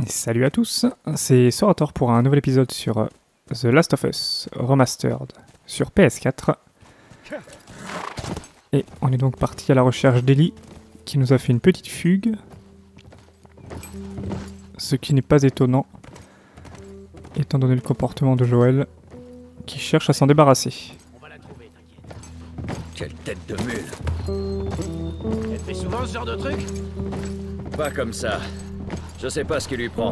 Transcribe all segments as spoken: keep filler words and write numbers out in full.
Salut à tous, c'est Sorator pour un nouvel épisode sur The Last of Us Remastered sur P S quatre. Et on est donc parti à la recherche d'Ellie qui nous a fait une petite fugue. Ce qui n'est pas étonnant, étant donné le comportement de Joël qui cherche à s'en débarrasser. On va la trouver, t'inquiète. Quelle tête de mule! Elle fait souvent ce genre de truc? Pas comme ça. Je sais pas ce qui lui prend.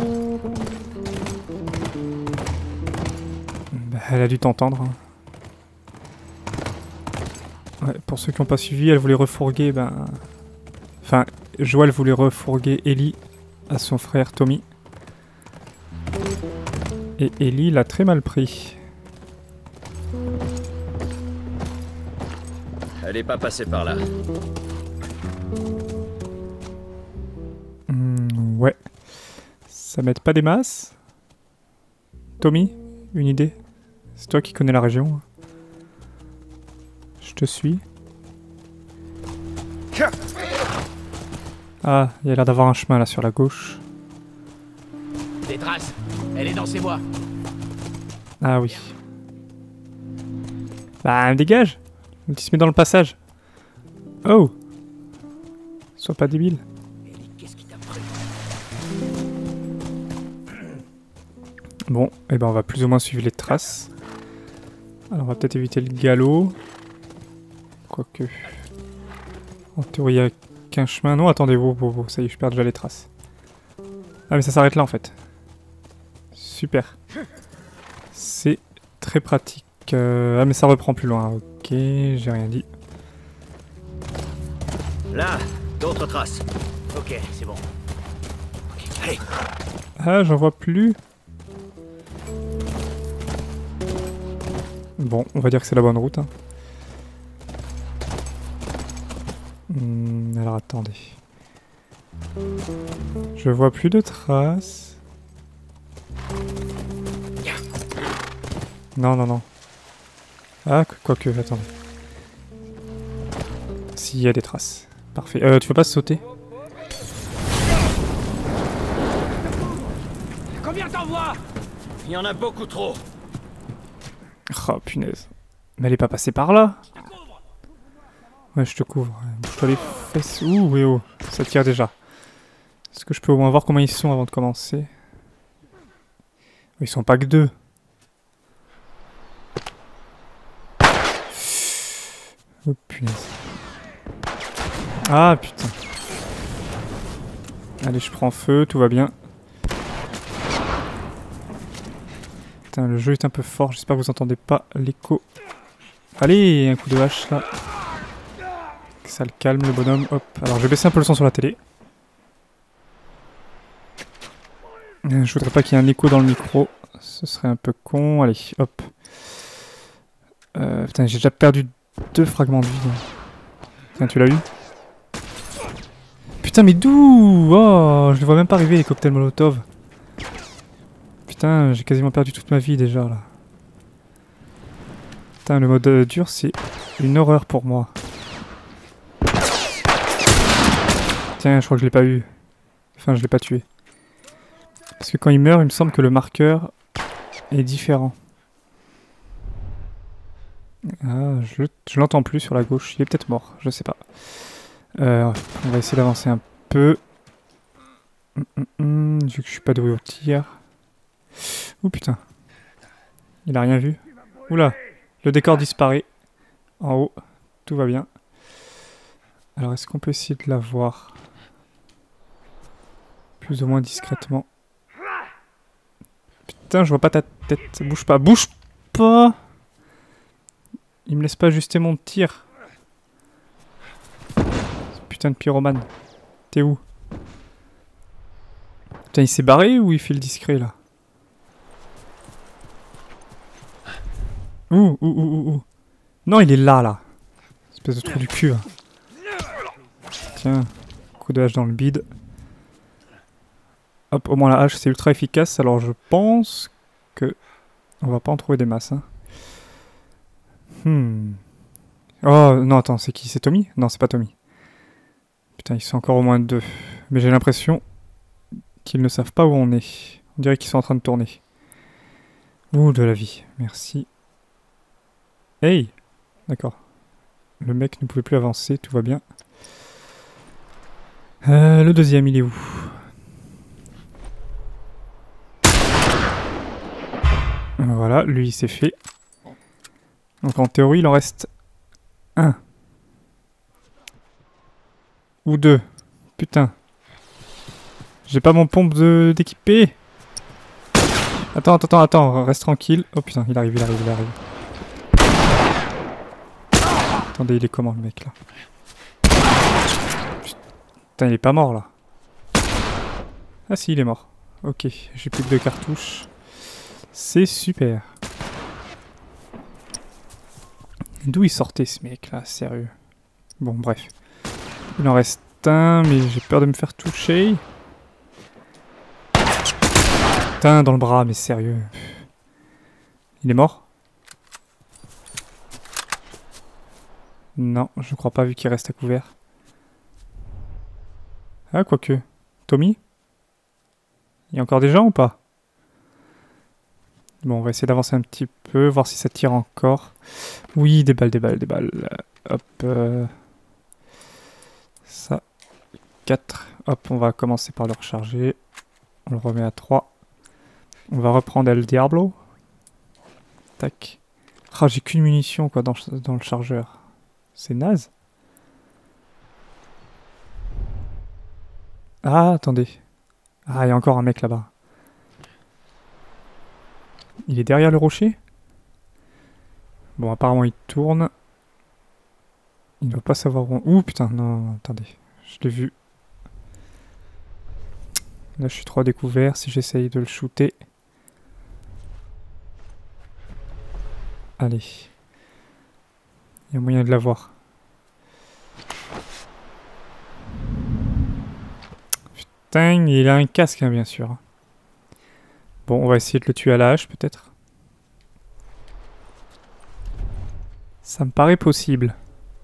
Bah, elle a dû t'entendre. Hein. Ouais, pour ceux qui n'ont pas suivi, elle voulait refourguer, ben... Enfin, Joël voulait refourguer Ellie à son frère Tommy. Et Ellie l'a très mal pris. Elle est pas passée par là. Mmh, ouais. Ça m'aide pas des masses. Tommy, une idée? C'est toi qui connais la région. Je te suis. Ah, il y a l'air d'avoir un chemin là sur la gauche. Des traces. Elle est dans ses bois. Ah oui. Bah, dégage. Il se met dans le passage. Oh. Sois pas débile. Ellie, qu'est-ce qui t'a pris? Bon, et eh ben on va plus ou moins suivre les traces. Alors on va peut-être éviter le galop. Quoique... En théorie, il n'y a qu'un chemin. Non, attendez, wow, wow, wow, ça y est, je perds déjà les traces. Ah mais ça s'arrête là en fait. Super. C'est très pratique. Euh... Ah mais ça reprend plus loin. Ok, j'ai rien dit. Là, d'autres traces. Ok, c'est bon. Ok, allez. Ah, j'en vois plus. Bon, on va dire que c'est la bonne route. Hein. Hum, alors attendez. Je vois plus de traces. Non, non, non. Ah, quoique, attendez. S'il y a des traces. Parfait. Euh, tu veux pas sauter? Combien t'en vois? Il y en a beaucoup trop. Oh punaise. Mais elle est pas passée par là. Ouais, je te couvre. Bouge-toi les fesses. Ouh, oui, oh. Ça tire déjà. Est-ce que je peux au moins voir comment ils sont avant de commencer? Ils sont pas que deux. Oh punaise. Ah putain. Allez, je prends feu, tout va bien. Putain, le jeu est un peu fort, j'espère que vous entendez pas l'écho. Allez, un coup de hache là. Ça le calme le bonhomme, hop. Alors je vais baisser un peu le son sur la télé. Je voudrais pas qu'il y ait un écho dans le micro, ce serait un peu con. Allez, hop. Euh, putain, j'ai déjà perdu deux fragments de vie. Tiens, tu l'as eu? Putain, mais d'où? Oh, je les vois même pas arriver les cocktails Molotov. Putain, j'ai quasiment perdu toute ma vie déjà là. Putain, le mode euh, dur, c'est une horreur pour moi. Tiens, je crois que je l'ai pas eu. Enfin, je l'ai pas tué. Parce que quand il meurt, il me semble que le marqueur est différent. Ah, je, je l'entends plus sur la gauche. Il est peut-être mort, je sais pas. Euh, on va essayer d'avancer un peu. Hum, hum, hum, vu que je suis pas doué au tir. Oh putain. Il a rien vu. Oula. Le décor disparaît. En haut. Tout va bien. Alors est-ce qu'on peut essayer de la voir plus ou moins discrètement? Putain, je vois pas ta tête. Bouge pas. Bouge pas! Il me laisse pas ajuster mon tir. Putain de pyromane. T'es où? Putain, il s'est barré ou il fait le discret là? Ouh, ouh, ouh, ouh. Non, il est là, là. Espèce de trou du cul. Hein. Tiens, coup de hache dans le bide. Hop, au moins la hache c'est ultra efficace, alors je pense que on va pas en trouver des masses. Hein. Hmm. Oh non, attends, c'est qui? C'est Tommy? Non, c'est pas Tommy. Putain, ils sont encore au moins deux. Mais j'ai l'impression qu'ils ne savent pas où on est. On dirait qu'ils sont en train de tourner. Ouh, de la vie. Merci. Hey! D'accord. Le mec ne pouvait plus avancer, tout va bien. Euh, le deuxième, il est où? Voilà, lui il s'est fait. Donc en théorie, il en reste un. Ou deux. Putain. J'ai pas mon pompe de d'équipé. Attends, attends, attends, reste tranquille. Oh putain, il arrive, il arrive, il arrive. Attendez, il est comment le mec là? Putain, il est pas mort là. Ah si, il est mort. Ok, j'ai plus que deux cartouches. C'est super. D'où il sortait ce mec là, sérieux? Bon, bref. Il en reste un, mais j'ai peur de me faire toucher. Putain, dans le bras, mais sérieux. Il est mort? Non, je crois pas vu qu'il reste à couvert. Ah, quoique. Tommy? Il y a encore des gens ou pas? Bon, on va essayer d'avancer un petit peu, voir si ça tire encore. Oui, des balles, des balles, des balles. Hop. Euh... Ça. quatre. Hop, on va commencer par le recharger. On le remet à trois. On va reprendre El Diablo. Tac. Ah, j'ai qu'une munition quoi dans, dans le chargeur. C'est naze. Ah, attendez. Ah, il y a encore un mec là-bas. Il est derrière le rocher? Bon, apparemment il tourne. Il ne doit pas savoir où... Ouh, putain, non, non, attendez. Je l'ai vu. Là, je suis trop à découvert si j'essaye de le shooter. Allez. Il y a moyen de l'avoir. Putain, il a un casque, hein, bien sûr. Bon, on va essayer de le tuer à la hache, peut-être. Ça me paraît possible.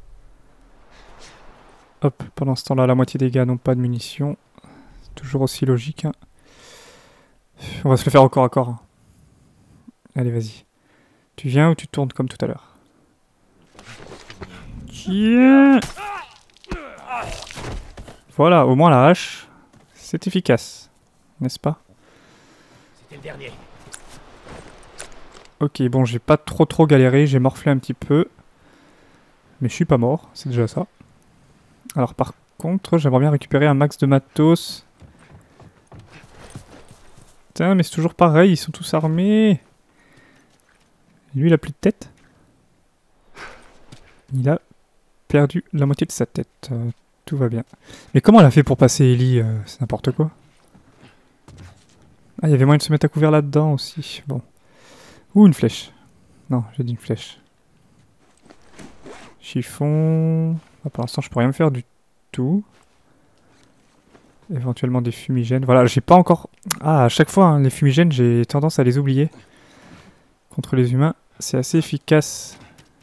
Hop, pendant ce temps-là, la moitié des gars n'ont pas de munitions. C'est toujours aussi logique. Hein. On va se le faire au corps à corps. Hein. Allez, vas-y. Tu viens ou tu tournes comme tout à l'heure? Tiens. Voilà, au moins la hache, c'est efficace. N'est-ce pas? C'était le dernier. Ok, bon, j'ai pas trop trop galéré, j'ai morflé un petit peu. Mais je suis pas mort, c'est déjà ça. Alors par contre, j'aimerais bien récupérer un max de matos. Putain, mais c'est toujours pareil, ils sont tous armés. Lui, il a plus de tête. Il a perdu la moitié de sa tête. Euh, tout va bien. Mais comment elle a fait pour passer Ellie euh, c'est n'importe quoi. Ah, il y avait moyen de se mettre à couvert là-dedans aussi. Bon. Ouh, une flèche. Non, j'ai dit une flèche. Chiffon. Ah, pour l'instant, je peux rien me faire du tout. Éventuellement des fumigènes. Voilà, j'ai pas encore... Ah, à chaque fois, hein, les fumigènes, j'ai tendance à les oublier. Contre les humains, c'est assez efficace.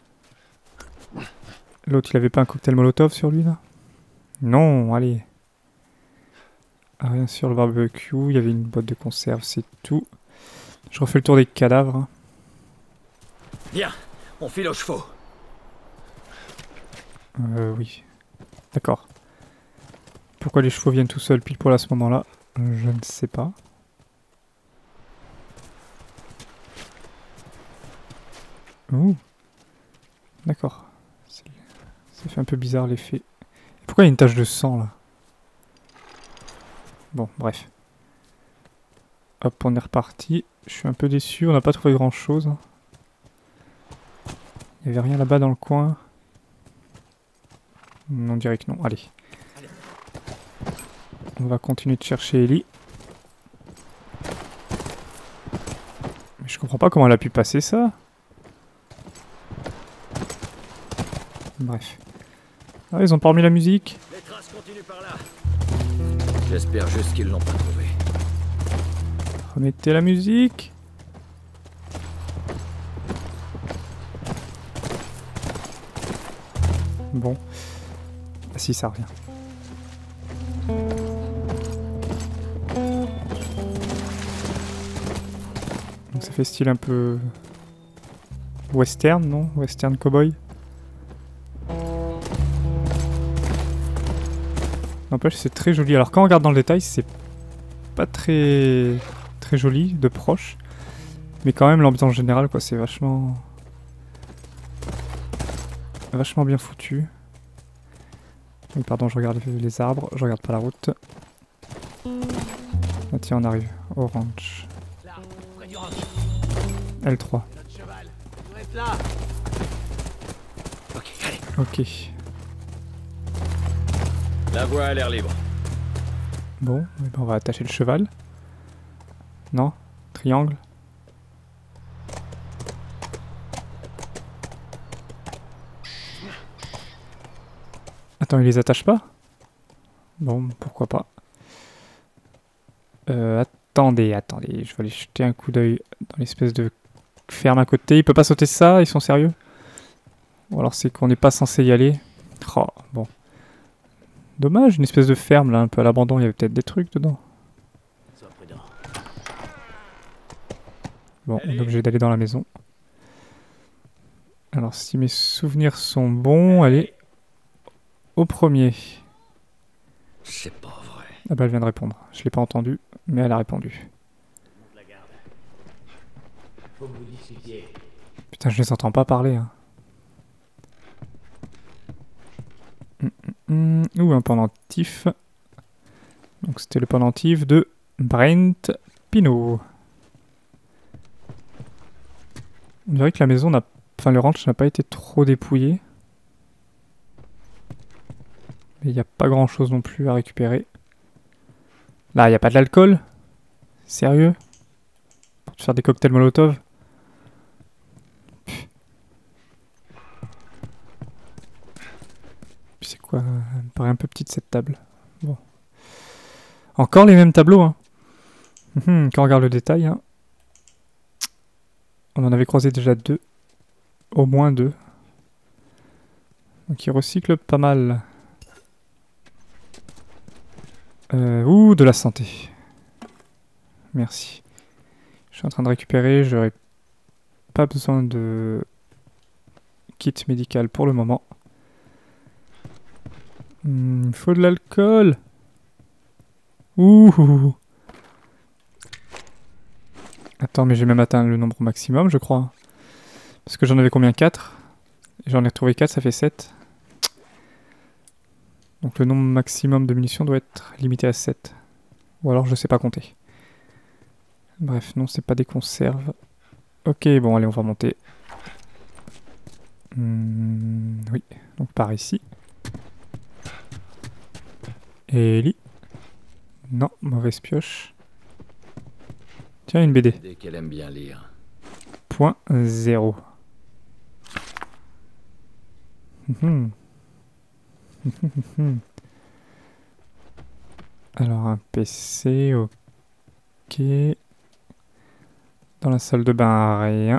L'autre, il avait pas un cocktail molotov sur lui, là? Non, allez. Ah, rien sur le barbecue. Il y avait une boîte de conserve, c'est tout. Je refais le tour des cadavres. Hein. Bien, on file aux chevaux. Euh, oui. D'accord. Pourquoi les chevaux viennent tout seuls pile poil à ce moment-là? Je ne sais pas. Ouh. D'accord. Ça fait un peu bizarre l'effet. Pourquoi il y a une tache de sang là? Bon, bref. Hop, on est reparti. Je suis un peu déçu, on n'a pas trouvé grand chose. Il n'y avait rien là-bas dans le coin. On dirait que non. Allez. On va continuer de chercher Ellie. Mais je comprends pas comment elle a pu passer ça. Bref. Ah, ils ont pas remis la musique. Les traces continuent par là. J'espère juste qu'ils l'ont pas trouvé. Remettez la musique. Bon. Ah si, ça revient. fait style un peu... western, non? Western cowboy. N'empêche, c'est très joli. Alors quand on regarde dans le détail, c'est pas très très joli de proche. Mais quand même, l'ambiance générale, quoi, c'est vachement... vachement bien foutu. Oui, pardon, je regarde les, les arbres, je regarde pas la route. Ah tiens, on arrive. Orange. Là, près du ranch. L trois. Notre cheval. Il doit être là. Ok, allez. Ok. La voie a l'air libre. Bon, eh ben, on va attacher le cheval. Non? Triangle? Attends, il les attache pas? Bon, pourquoi pas. Euh, attendez, attendez, je vais aller jeter un coup d'œil dans l'espèce de ferme à côté. Il peut pas sauter ça? Ils sont sérieux? Ou alors c'est qu'on n'est pas censé y aller? Oh, bon. Dommage, une espèce de ferme là, un peu à l'abandon, il y avait peut-être des trucs dedans. Sois prudent. Bon, on est obligé d'aller dans la maison. Alors si mes souvenirs sont bons, allez. Au premier. C'est pas vrai. Ah bah elle vient de répondre. Je l'ai pas entendu, mais elle a répondu. Monte la garde. Faut que vous discutiez. Putain, je les entends pas parler. Hein. Hum, hum, hum. Ouh, un pendentif. Donc c'était le pendentif de Brent Pino. On dirait que la maison n'a... Enfin, le ranch n'a pas été trop dépouillé. Mais il n'y a pas grand chose non plus à récupérer. Là, il n'y a pas de l'alcool? Sérieux? Pour te faire des cocktails Molotov? Puis c'est quoi? Elle me paraît un peu petite cette table. Bon. Encore les mêmes tableaux, hein. Hum, quand on regarde le détail, hein. On en avait croisé déjà deux. Au moins deux. Donc ils recyclent pas mal. Euh, ouh, de la santé. Merci. Je suis en train de récupérer, j'aurais pas besoin de kit médical pour le moment. Il faut de l'alcool. Ouh. Attends, mais j'ai même atteint le nombre maximum, je crois. Parce que j'en avais combien? Quatre? J'en ai retrouvé quatre, ça fait sept. Donc le nombre maximum de munitions doit être limité à sept. Ou alors je sais pas compter. Bref, non, c'est pas des conserves. Ok, bon, allez, on va monter. Hum, oui, donc par ici. Ellie. Non, mauvaise pioche. Tiens, une B D. Dès qu'elle aime bien lire. Point zéro. Hum. Alors un P C, ok. Dans la salle de bain, rien.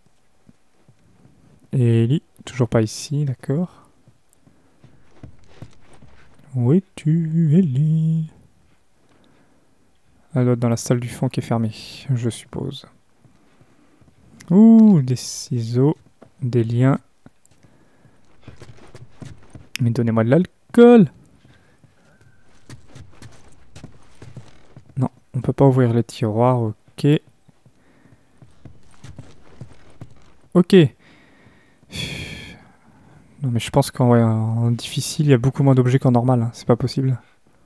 Ellie, toujours pas ici, d'accord. Où es-tu, Ellie? Elle doit être dans la salle du fond qui est fermée, je suppose. Ouh, des ciseaux, des liens. Mais donnez-moi de l'alcool! Non, on peut pas ouvrir les tiroirs, ok. Ok. Non mais je pense qu'en ouais, en difficile, il y a beaucoup moins d'objets qu'en normal, hein. C'est pas possible.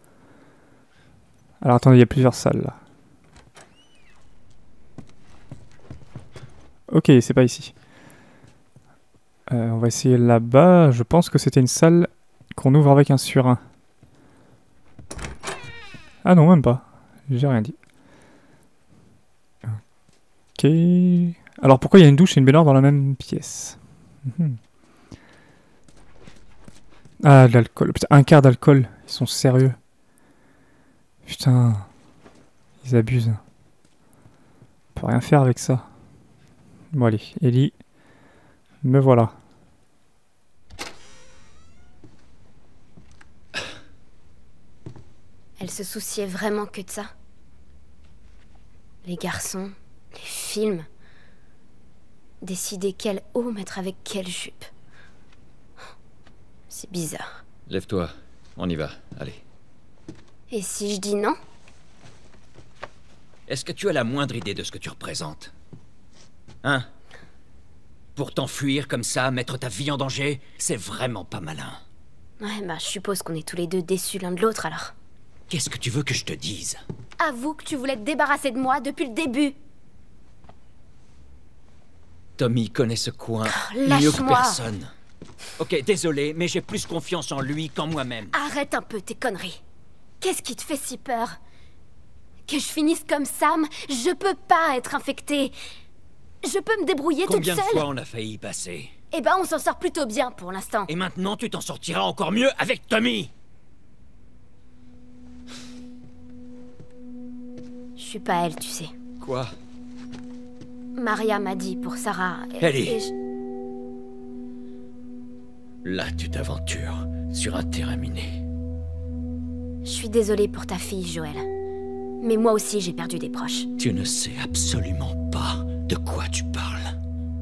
Alors attendez, il y a plusieurs salles là. Ok, c'est pas ici. Euh, on va essayer là-bas. Je pense que c'était une salle qu'on ouvre avec un surin. Ah non, même pas. J'ai rien dit. Ok. Alors pourquoi il y a une douche et une baignoire dans la même pièce? Mmh. Ah, de l'alcool. Putain, un quart d'alcool. Ils sont sérieux. Putain. Ils abusent. On peut rien faire avec ça. Bon allez, Ellie. Me voilà. Elle se souciait vraiment que de ça. Les garçons, les films, Décider quel haut mettre avec quelle jupe. C'est bizarre. Lève-toi, on y va, allez. Et si je dis non? Est-ce que tu as la moindre idée de ce que tu représentes? Hein? Pour t'enfuir comme ça, mettre ta vie en danger, c'est vraiment pas malin. Ouais, bah je suppose qu'on est tous les deux déçus l'un de l'autre alors. Qu'est-ce que tu veux que je te dise? Avoue que tu voulais te débarrasser de moi depuis le début. Tommy connaît ce coin Oh, mieux que lâche-moi. personne. Ok, désolé, mais j'ai plus confiance en lui qu'en moi-même. Arrête un peu tes conneries. Qu'est-ce qui te fait si peur? Que je finisse comme Sam? Je peux pas être infectée. Je peux me débrouiller toute Combien seule. de fois on a failli y passer? Eh ben, on s'en sort plutôt bien pour l'instant. Et maintenant, tu t'en sortiras encore mieux avec Tommy. Je suis pas elle, tu sais. Quoi? Maria m'a dit pour Sarah. et- Ellie. et je- Là, tu t'aventures sur un terrain miné. Je suis désolée pour ta fille, Joël. Mais moi aussi, j'ai perdu des proches. Tu ne sais absolument pas de quoi tu parles.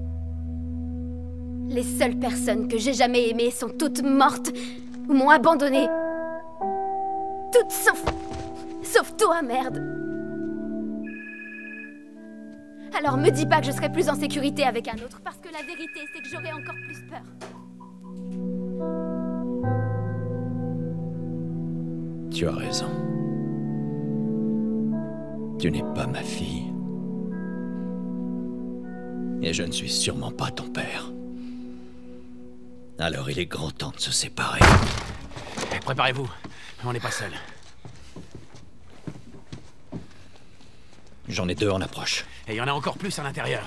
Les seules personnes que j'ai jamais aimées sont toutes mortes ou m'ont abandonnée. Toutes sauf... Sauf toi, merde. Alors me dis pas que je serai plus en sécurité avec un autre, parce que la vérité, c'est que j'aurai encore plus peur. Tu as raison. Tu n'es pas ma fille. Et je ne suis sûrement pas ton père. Alors il est grand temps de se séparer. Eh, préparez-vous, on n'est pas seul. J'en ai deux en approche. Et il y en a encore plus à l'intérieur.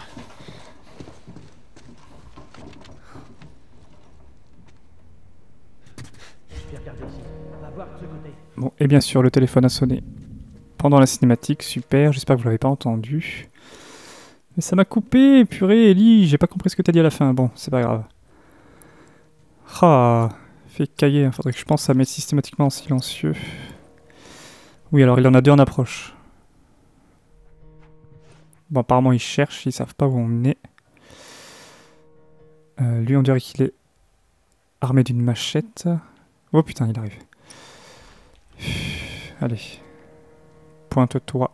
Bon, et bien sûr, le téléphone a sonné pendant la cinématique, super, j'espère que vous l'avez pas entendu. Mais ça m'a coupé, purée, Ellie, j'ai pas compris ce que t'as dit à la fin, bon, c'est pas grave. Ah, fait cailler, hein. Faudrait que je pense à mettre systématiquement en silencieux. Oui, alors il en a deux en approche. Bon, apparemment ils cherchent, ils savent pas où on est. Euh, lui, on dirait qu'il est armé d'une machette. Oh putain, il arrive. Allez. Pointe-toi.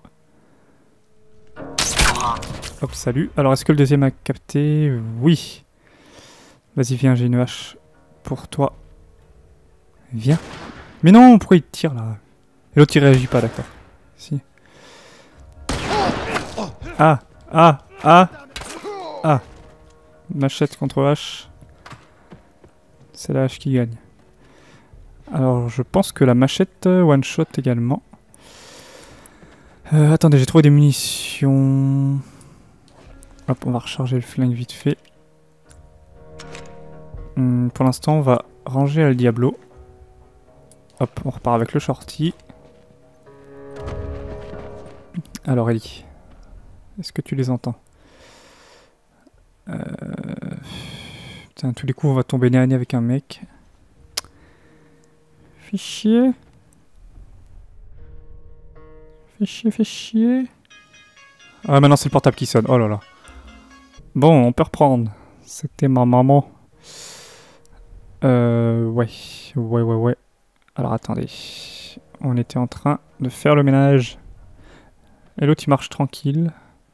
Hop, salut. Alors, est-ce que le deuxième a capté? Oui. Vas-y, viens, j'ai une hache pour toi. Viens. Mais non, pourquoi il tire là? Et l'autre, il réagit pas, d'accord. Si. Ah, ah, ah, ah. Machette contre hache. C'est la hache qui gagne. Alors, je pense que la machette one-shot également. Euh, attendez, j'ai trouvé des munitions. Hop, on va recharger le flingue vite fait. Hum, pour l'instant, on va ranger à le Diablo. Hop, on repart avec le shorty. Alors, Ellie, est-ce que tu les entends? euh... Putain, tous les coups, on va tomber nez à nez avec un mec. Fais chier. Fais chier, fais chier. Ah, maintenant c'est le portable qui sonne. Oh là là. Bon, on peut reprendre. C'était ma maman. Euh, ouais. Ouais, ouais, ouais. Alors attendez. On était en train de faire le ménage. Et l'autre il marche tranquille.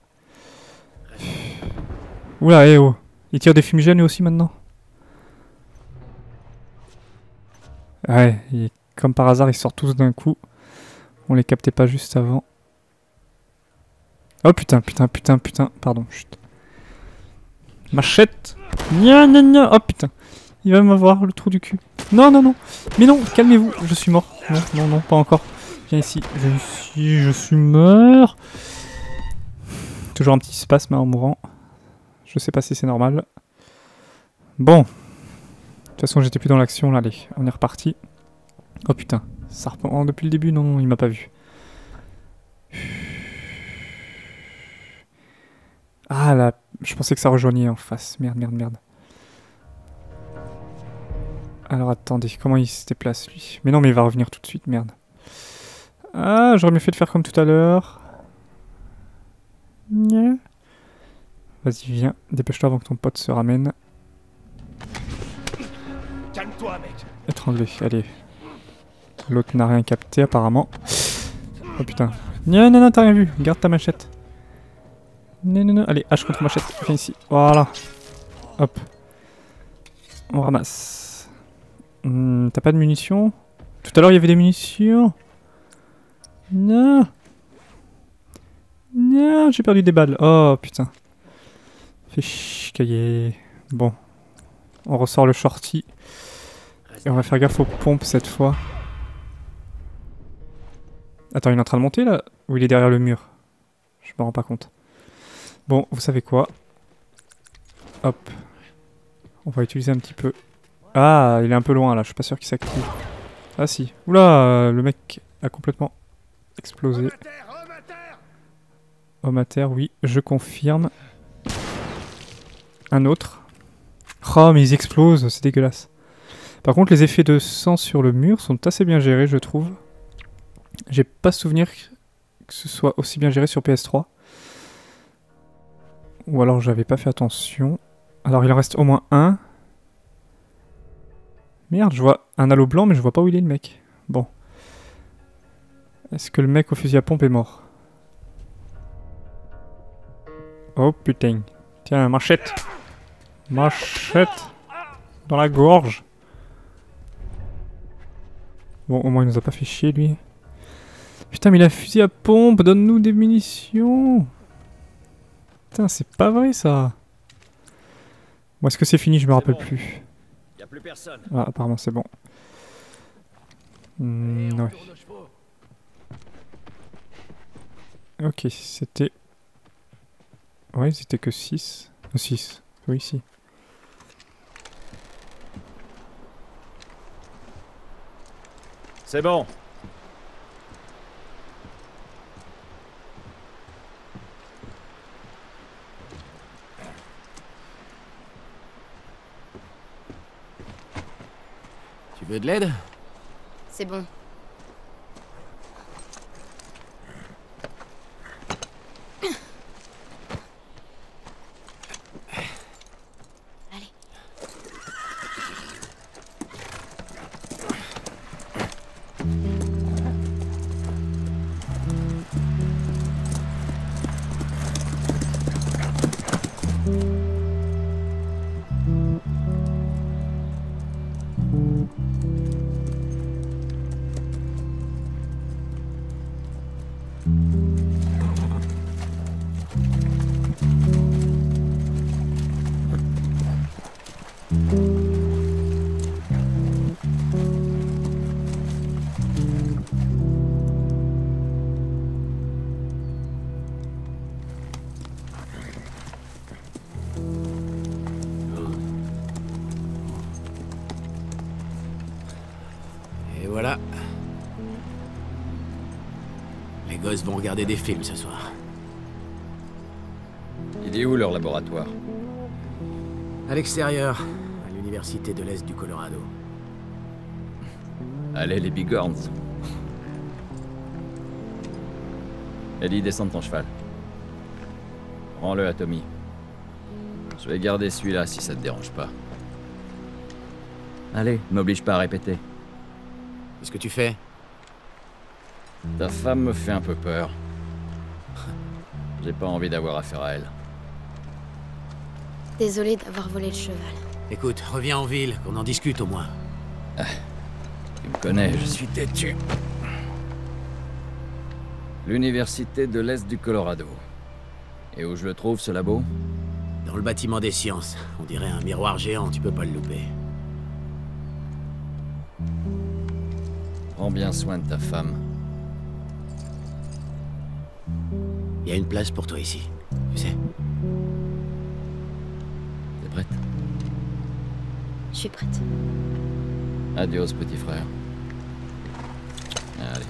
Oula, eh oh. Il tire des fumigènes lui aussi maintenant. Ouais, et comme par hasard, ils sortent tous d'un coup. On les captait pas juste avant. Oh putain, putain, putain, putain. Pardon, chut. Machette. Nya, nya, nya. Oh putain. Il va m'avoir le trou du cul. Non, non, non. Mais non, calmez-vous. Je suis mort. Non, non, non, pas encore. Viens ici. Viens ici. Je suis mort. Toujours un petit spasme en mourant. Je sais pas si c'est normal. Bon. De toute façon, j'étais plus dans l'action là. Allez, on est reparti. Oh putain. Ça reprend depuis le début. Non, non, il m'a pas vu. Ah là, je pensais que ça rejoignait en face. Merde, merde, merde. Alors attendez, comment il se déplace lui? Mais non, mais il va revenir tout de suite, merde. Ah, j'aurais mieux fait de faire comme tout à l'heure. Nya. Vas-y, viens. Dépêche-toi avant que ton pote se ramène. Calme-toi, mec. Étranglé, allez. L'autre n'a rien capté apparemment. Oh putain. Non, non, non, t'as rien vu. Garde ta machette. Non, non, non. Allez, hache contre machette. Viens ici. Voilà. Hop. On ramasse. Hmm, t'as pas de munitions? Tout à l'heure, il y avait des munitions. Non. Non, j'ai perdu des balles. Oh putain. Fait chier. Bon. On ressort le shorty. Et on va faire gaffe aux pompes cette fois. Attends, il est en train de monter là? Ou il est derrière le mur? Je me rends pas compte. Bon, vous savez quoi? Hop. On va utiliser un petit peu. Ah, il est un peu loin là, je suis pas sûr qu'il s'active. Ah si. Oula, euh, le mec a complètement explosé. Homme à terre, oui, je confirme. Un autre. Oh, mais ils explosent, c'est dégueulasse. Par contre, les effets de sang sur le mur sont assez bien gérés, je trouve. J'ai pas souvenir que ce soit aussi bien géré sur P S trois. Ou alors j'avais pas fait attention. Alors il en reste au moins un. Merde, je vois un halo blanc, mais je vois pas où il est le mec. Bon. Est-ce que le mec au fusil à pompe est mort? Oh putain. Tiens, machette. Machette. Dans la gorge. Bon, au moins il nous a pas fait chier lui. Putain, mais il a un fusil à pompe, donne-nous des munitions. Putain, c'est pas vrai ça. Bon, est-ce que c'est fini? Je me rappelle plus. Y a plus personne. Ah, apparemment c'est bon. Hmm, ouais. Ok, c'était... Ouais, c'était que six. Euh, six. Oui, si. C'est bon. Tu veux de l'aide? C'est bon. Allez. Et voilà. Les gosses vont regarder des films ce soir. Il est où leur laboratoire? À l'extérieur, à l'université de l'Est du Colorado. Allez, les bigorns. Ellie, descends de ton cheval. Rends-le à Tommy. Je vais garder celui-là si ça te dérange pas. Allez, m'oblige pas à répéter. Qu'est-ce que tu fais? Ta femme me fait un peu peur. J'ai pas envie d'avoir affaire à elle. Désolée d'avoir volé le cheval. Écoute, reviens en ville, qu'on en discute au moins. Tu me connais, je suis têtu. L'université de l'Est du Colorado. Et où je le trouve, ce labo? Dans le bâtiment des sciences. On dirait un miroir géant, tu peux pas le louper. Prends bien soin de ta femme. Il y a une place pour toi ici, tu sais. T'es prête? Je suis prête. Adios, petit frère. Allez.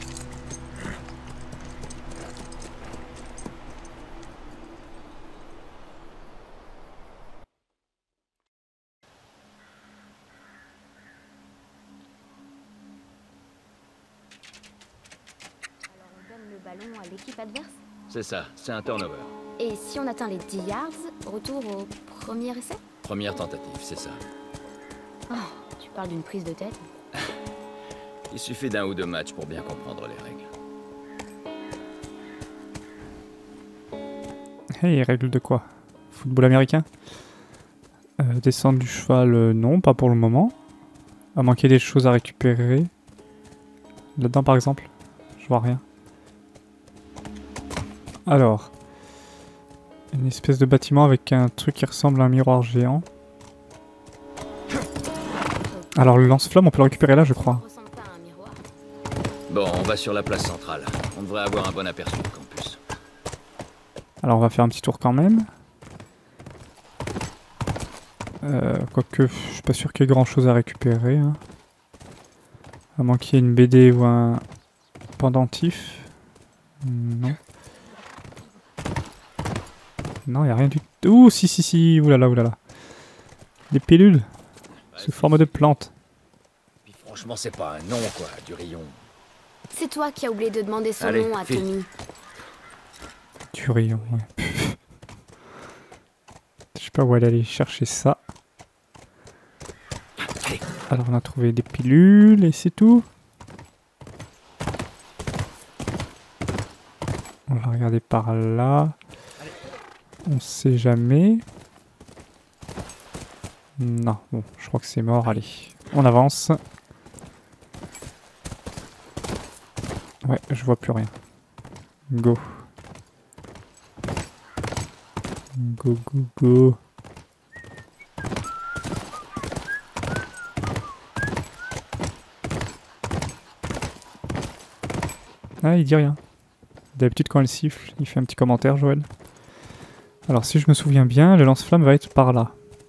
Alors on donne le ballon à l'équipe adverse? C'est ça, c'est un turnover. Et si on atteint les dix yards, retour au premier essai? Première tentative, c'est ça. Oh, tu parles d'une prise de tête? Il suffit d'un ou deux matchs pour bien comprendre les règles. Hey, règles de quoi? Football américain? euh, Descendre du cheval, euh, non, pas pour le moment. À moins qu'il y ait des choses à récupérer. Là-dedans, par exemple? Je vois rien. Alors. Une espèce de bâtiment avec un truc qui ressemble à un miroir géant. Alors le lance-flamme, on peut le récupérer là, je crois. Bon, on va sur la place centrale. On devrait avoir un bon aperçu du campus. Alors on va faire un petit tour quand même. Euh, quoique, je suis pas sûr qu'il y ait grand chose à récupérer. Hein. À moins qu'il y ait une B D ou un pendentif. Non. Non, il n'y a rien du tout. Ouh, si, si, si. Oulala, oulala. Des pilules. Sous forme de plantes. Puis franchement, c'est pas un nom, quoi, du rayon. C'est toi qui as oublié de demander son Allez, nom à file. Tommy. Du rayon, ouais. Je sais pas où aller aller chercher ça. Allez. Alors on a trouvé des pilules et c'est tout. On va regarder par là. On sait jamais. Non, bon, je crois que c'est mort. Allez, on avance. Ouais, je vois plus rien. Go. Go, go, go. Ah, il dit rien. D'habitude, quand elle siffle, il fait un petit commentaire, Joël. Alors, si je me souviens bien, le lance-flamme va être par là.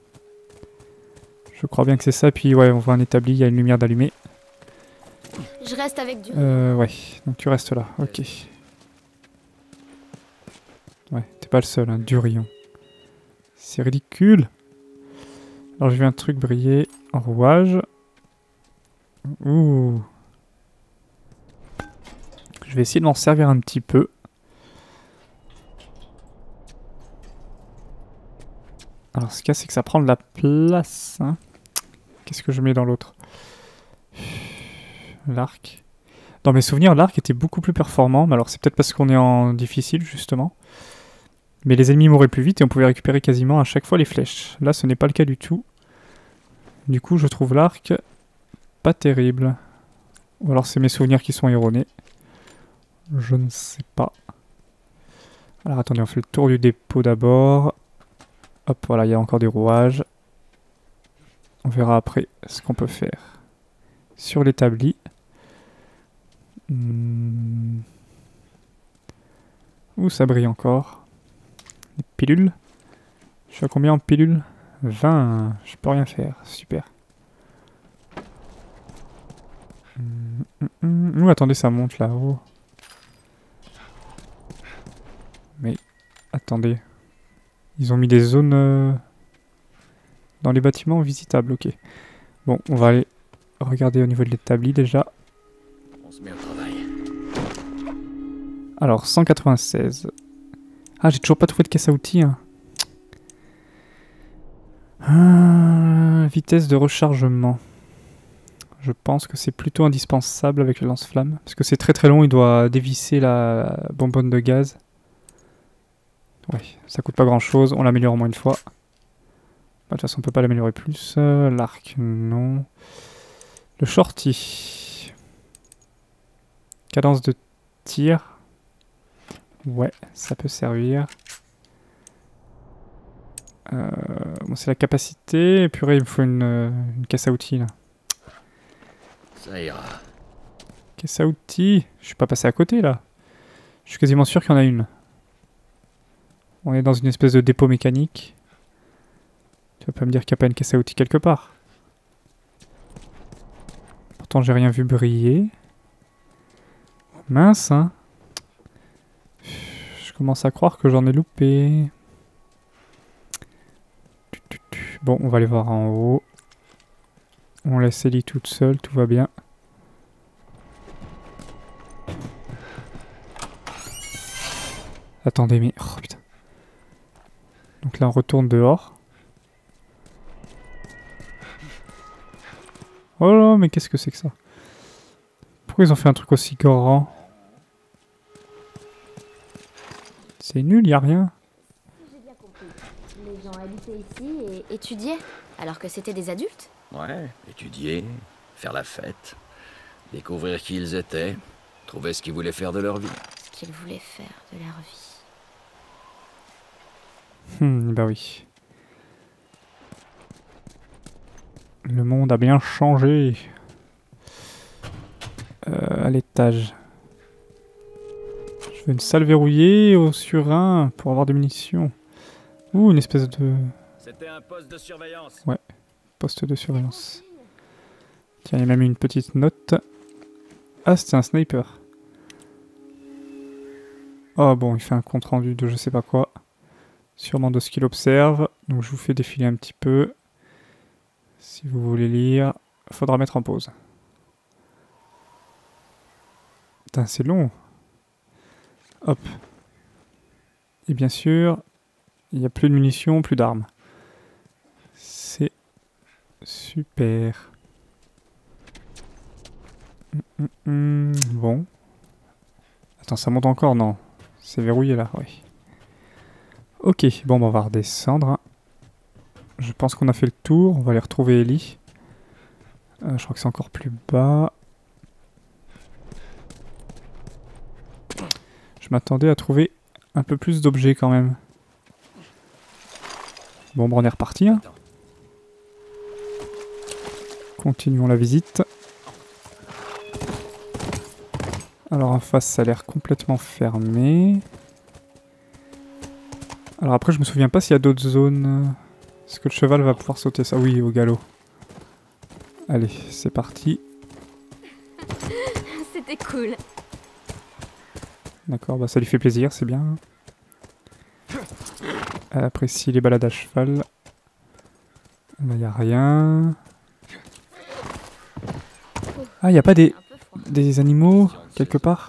Je crois bien que c'est ça. Puis, ouais, on voit un établi, il y a une lumière d'allumée. Je reste avec du... Euh, ouais. Donc, tu restes là. Ok. Ouais, t'es pas le seul, hein. Du rayon. C'est ridicule. Alors, j'ai vu un truc briller en rouage. Ouh. Je vais essayer de m'en servir un petit peu. Alors, ce qu'il y a, c'est que ça prend de la place. Hein. Qu'est-ce que je mets dans l'autre? L'arc. Dans mes souvenirs, l'arc était beaucoup plus performant. Mais alors, c'est peut-être parce qu'on est en difficile, justement. Mais les ennemis mouraient plus vite et on pouvait récupérer quasiment à chaque fois les flèches. Là, ce n'est pas le cas du tout. Du coup, je trouve l'arc pas terrible. Ou alors, c'est mes souvenirs qui sont erronés. Je ne sais pas. Alors, attendez, on fait le tour du dépôt d'abord. Hop, voilà, il y a encore des rouages. On verra après ce qu'on peut faire. Sur l'établi. Hmm. Ouh, ça brille encore. Des pilules. Je suis à combien en pilules? vingt. Je peux rien faire. Super. Hmm, hmm, hmm. Ouh, attendez, ça monte là-haut. Mais, attendez. Ils ont mis des zones euh, dans les bâtiments visitables, ok. Bon, on va aller regarder au niveau de l'établi déjà. On se met au travail. Alors, cent quatre-vingt-seize. Ah, j'ai toujours pas trouvé de caisse à outils. Hein. Ah, vitesse de rechargement. Je pense que c'est plutôt indispensable avec le lance-flamme. Parce que c'est très très long, il doit dévisser la bonbonne de gaz. Ouais, ça coûte pas grand chose, on l'améliore au moins une fois. Bah, de toute façon, on peut pas l'améliorer plus. Euh, L'arc, non. Le shorty. Cadence de tir. Ouais, ça peut servir. Euh, bon, c'est la capacité. Purée, il me faut une, une caisse à outils là. Ça ira. Caisse à outils. Je suis pas passé à côté là. Je suis quasiment sûr qu'il y en a une. On est dans une espèce de dépôt mécanique. Tu vas pas me dire qu'il n'y a pas une caisse à outils quelque part. Pourtant, j'ai rien vu briller. Mince, hein. Je commence à croire que j'en ai loupé. Bon, on va aller voir en haut. On laisse Ellie toute seule, tout va bien. Attendez, mais... Oh putain. là, on retourne dehors. Oh là, mais qu'est-ce que c'est que ça? Pourquoi ils ont fait un truc aussi grand? C'est nul, y a rien. J'ai bien compris. Les gens habitaient ici et étudiaient, alors que c'était des adultes. Ouais, étudier, faire la fête, découvrir qui ils étaient, trouver ce qu'ils voulaient faire de leur vie. Ce qu'ils voulaient faire de leur vie. Hmm, bah oui. Le monde a bien changé. Euh, à l'étage. Je veux une salle verrouillée au surin pour avoir des munitions. Ouh, une espèce de C'était un poste de surveillance. poste de surveillance. Tiens, il y a même une petite note. Ah, c'était un sniper. Oh bon, il fait un compte rendu de je sais pas quoi. Sûrement de ce qu'il observe. Donc je vous fais défiler un petit peu. Si vous voulez lire, faudra mettre en pause. Putain, c'est long. Hop. Et bien sûr, il n'y a plus de munitions, plus d'armes. C'est super. Hum, hum, hum. Bon. Attends, ça monte encore? Non. C'est verrouillé là, oui. Ok, bon, bah, on va redescendre. Je pense qu'on a fait le tour. On va aller retrouver Ellie. Euh, je crois que c'est encore plus bas. Je m'attendais à trouver un peu plus d'objets quand même. Bon, bah, on est reparti. Hein. Continuons la visite. Alors en face, ça a l'air complètement fermé. Alors après, je me souviens pas s'il y a d'autres zones. Est-ce que le cheval va pouvoir sauter ça? Oui, au galop. Allez, c'est parti. C'était cool. D'accord, bah ça lui fait plaisir, c'est bien. Elle apprécie les balades à cheval. Là, y a rien. Ah, y a pas des, Un peu froid. des animaux quelque part?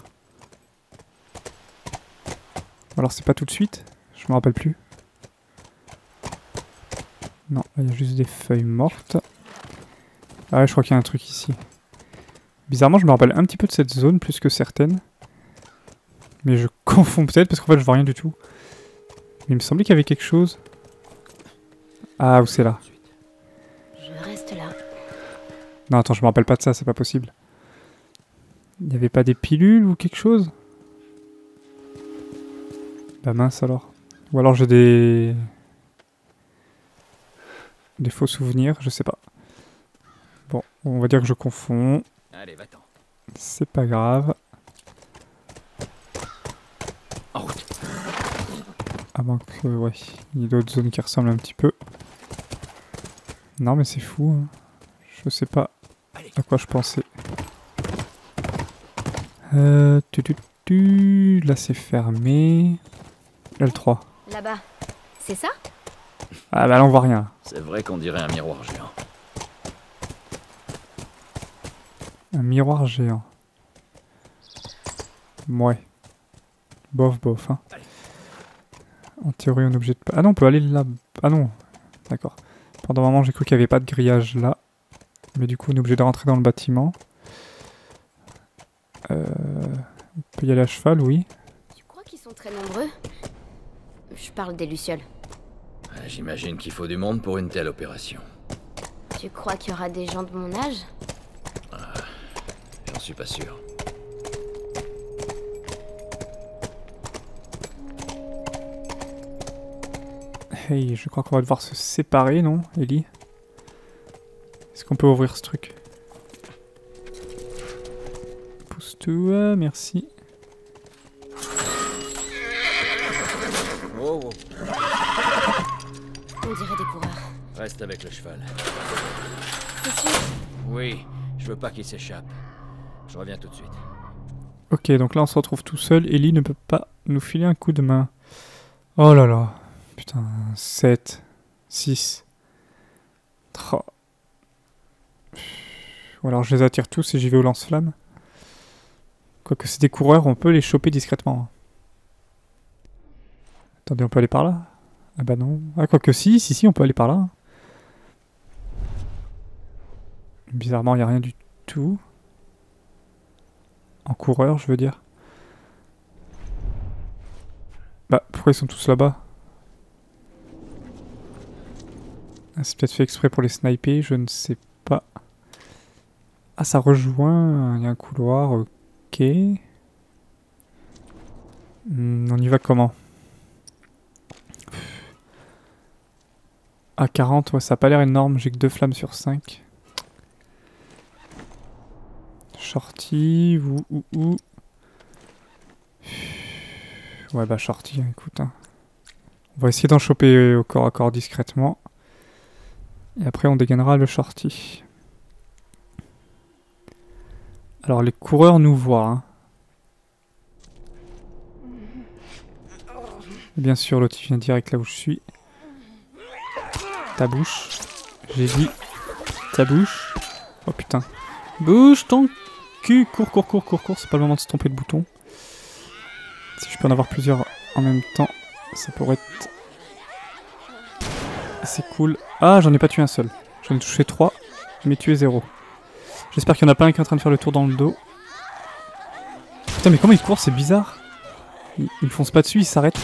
Alors c'est pas tout de suite? Je me rappelle plus. Non, il y a juste des feuilles mortes. Ah ouais, je crois qu'il y a un truc ici. Bizarrement, je me rappelle un petit peu de cette zone plus que certaines. Mais je confonds peut-être parce qu'en fait je vois rien du tout. Mais il me semblait qu'il y avait quelque chose. Ah, où c'est là? Je reste là. Non, attends, je me rappelle pas de ça, c'est pas possible. Il n'y avait pas des pilules ou quelque chose? Bah mince alors. Ou alors j'ai des... des faux souvenirs, je sais pas. Bon, on va dire que je confonds. Allez, va-t'en. C'est pas grave. En route. À moins que, ouais, il y ait d'autres zones qui ressemblent un petit peu. Non mais c'est fou. Hein. Je sais pas à quoi je pensais. Euh, tu, tu, tu, là c'est fermé. L trois. Là-bas. C'est ça? Ah bah là on voit rien. C'est vrai qu'on dirait un miroir géant. Un miroir géant. Ouais. Bof bof hein. En théorie un objet de... Ah non on peut aller là... Ah non. D'accord. Pendant un moment j'ai cru qu'il n'y avait pas de grillage là. Mais du coup on est obligé de rentrer dans le bâtiment. Euh... On peut y aller à cheval, oui. Tu crois qu'ils sont très nombreux? Je parle des Lucioles. Ouais, j'imagine qu'il faut du monde pour une telle opération. Tu crois qu'il y aura des gens de mon âge? J'en suis pas sûr. Hey, je crois qu'on va devoir se séparer, non, Ellie? Est-ce qu'on peut ouvrir ce truc? Pousse-toi, merci. Wow, wow. On dirait des coureurs. Reste avec le cheval. T'es sûr? Oui, je veux pas qu'il s'échappe. Je reviens tout de suite. Ok, donc là on se retrouve tout seul. Ellie ne peut pas nous filer un coup de main. Oh là là. Putain, sept, six. Oh. Ou alors je les attire tous et j'y vais au lance-flamme. Quoique c'est des coureurs, on peut les choper discrètement. Attendez, on peut aller par là? Ah bah non. Ah, quoique si, si, si, on peut aller par là. Bizarrement, il n'y a rien du tout. En coureur, je veux dire. Bah, pourquoi ils sont tous là-bas? Ah, c'est peut-être fait exprès pour les sniper, je ne sais pas. Ah, ça rejoint, il y a un couloir, ok. Hmm, on y va comment? Ah, quarante, ouais, ça a pas l'air énorme, j'ai que deux flammes sur cinq. Shorty, ou, ou, ou. Ouais, bah, shorty, hein, écoute. Hein. On va essayer d'en choper au corps à corps discrètement. Et après, on dégainera le shorty. Alors, les coureurs nous voient. Hein. Bien sûr, l'autre il vient direct là où je suis. Ta bouche. J'ai dit ta bouche. Oh putain. Bouge ton cul. Cours, cours, cours, cours, cours. C'est pas le moment de se tromper de bouton. Si je peux en avoir plusieurs en même temps, ça pourrait être assez cool. Ah, j'en ai pas tué un seul. J'en ai touché trois, mais tué zéro. J'espère qu'il y en a pas un qui est en train de faire le tour dans le dos. Putain, mais comment il court, c'est bizarre. Il, il me fonce pas dessus, il s'arrête.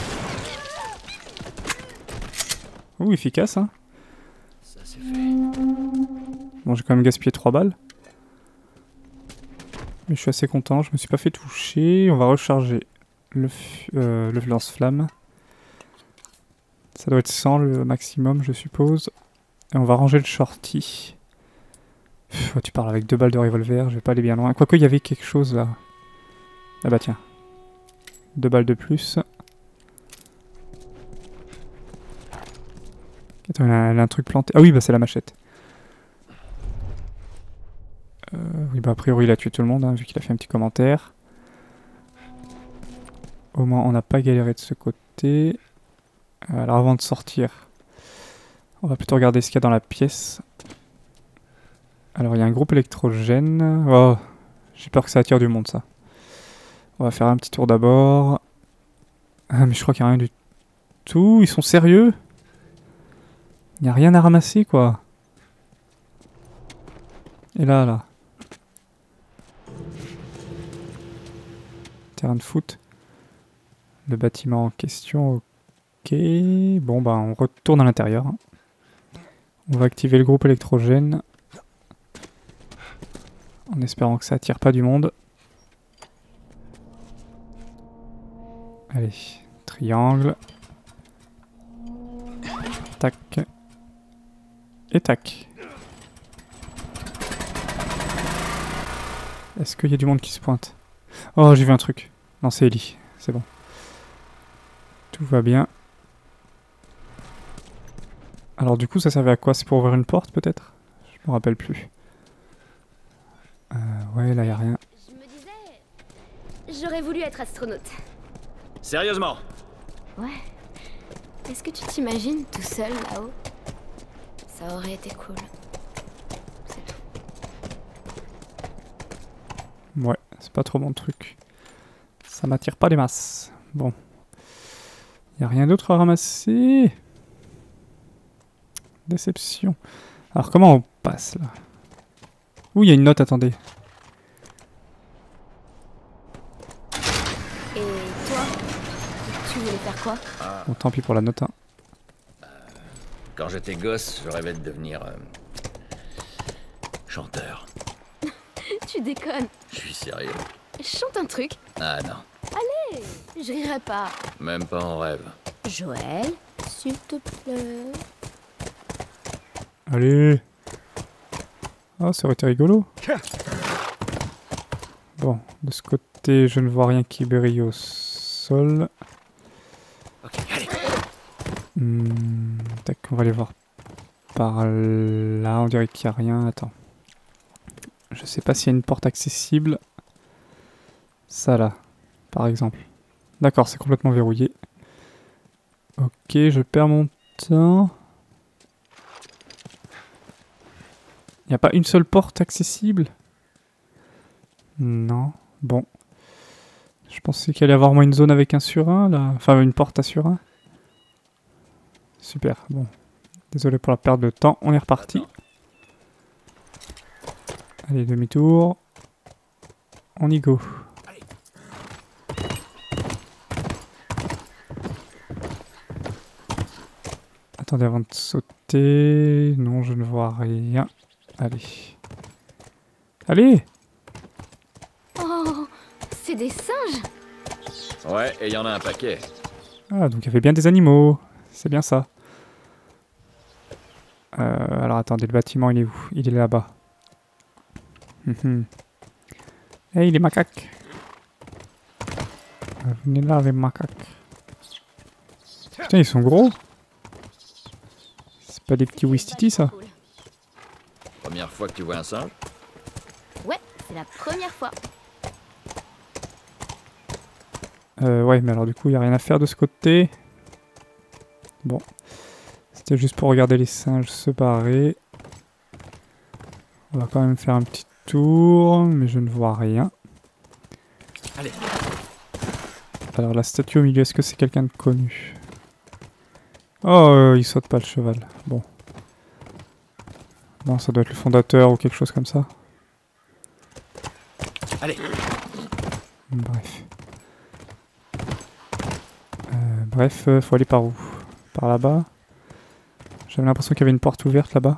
Oh, efficace, hein. Ça c'est fait. Bon, j'ai quand même gaspillé trois balles. Mais je suis assez content, je me suis pas fait toucher. On va recharger le, euh, le lance-flamme. Ça doit être cent le maximum, je suppose. Et on va ranger le shorty. Pff, oh, tu parles avec deux balles de revolver, je vais pas aller bien loin. Quoique, il y avait quelque chose là. Ah bah tiens. Deux balles de plus. Attends, il a, il a un truc planté. Ah oui, bah c'est la machette. Euh, oui, bah a priori, il a tué tout le monde, hein, vu qu'il a fait un petit commentaire. Au moins, on n'a pas galéré de ce côté. Alors, avant de sortir, on va plutôt regarder ce qu'il y a dans la pièce. Alors, il y a un groupe électrogène. Oh, j'ai peur que ça attire du monde, ça. On va faire un petit tour d'abord. Ah, mais je crois qu'il n'y a rien du tout. Ils sont sérieux? Il n'y a rien à ramasser, quoi. Et là, là. Terrain de foot. Le bâtiment en question, ok. Bon, bah, on retourne à l'intérieur. On va activer le groupe électrogène. En espérant que ça attire pas du monde. Allez, triangle. Tac. Et tac. Est-ce qu'il y a du monde qui se pointe? Oh, j'ai vu un truc. Non, c'est Ellie. C'est bon. Tout va bien. Alors du coup, ça servait à quoi? C'est pour ouvrir une porte, peut-être? Je me rappelle plus. Euh, ouais, là, y a rien. Je me disais... J'aurais voulu être astronaute. Sérieusement? Ouais. Est-ce que tu t'imagines tout seul là-haut? Ça aurait été cool. C'est tout. Ouais, c'est pas trop mon truc. Ça m'attire pas les masses. Bon. Y a rien d'autre à ramasser. Déception. Alors comment on passe là? Ouh, il y a une note, attendez. Et toi? Tu voulais faire quoi? Ah, Bon, tant pis pour la note. Hein. quand j'étais gosse, je rêvais de devenir... euh, chanteur. Tu déconnes. Je suis sérieux. Chante un truc. Ah non, Allez, je rirai pas. même pas en rêve. Joël, s'il te plaît. Allez. Ah, ça aurait été rigolo. Bon, de ce côté, je ne vois rien qui brille au sol. Ok, allez. Hmm, tac, on va aller voir par là. On dirait qu'il n'y a rien. Attends. Je sais pas s'il y a une porte accessible. Ça là, par exemple. D'accord, c'est complètement verrouillé. Ok, je perds mon temps. Il n'y a pas une seule porte accessible? Non. Bon. Je pensais qu'il allait y avoir au moins une zone avec un surin, là. Enfin, une porte à surin. super. Bon. Désolé pour la perte de temps. On est reparti. Allez, demi-tour. On y go. Attendez avant de sauter. Non, je ne vois rien. Allez. Allez! Oh, c'est des singes. Ouais, et il y en a un paquet. Ah, donc il y avait bien des animaux. C'est bien ça. Euh, alors attendez, le bâtiment il est où? Il est là-bas. Hum Hey les macaques. Euh, Venez là les macaques. Putain, ils sont gros. C'est pas des petits Wistiti ça? Cool. Première fois que tu vois un singe? Ouais, c'est la première fois. Euh, ouais, mais alors du coup, il n'y a rien à faire de ce côté. Bon. C'était juste pour regarder les singes se barrer. On va quand même faire un petit tour, mais je ne vois rien. Allez. Alors, la statue au milieu, est-ce que c'est quelqu'un de connu? Oh, euh, il saute pas le cheval. Bon. Non, ça doit être le fondateur ou quelque chose comme ça. Allez. Bref. Euh, bref, euh, faut aller par où? Par là-bas? J'avais l'impression qu'il y avait une porte ouverte là-bas.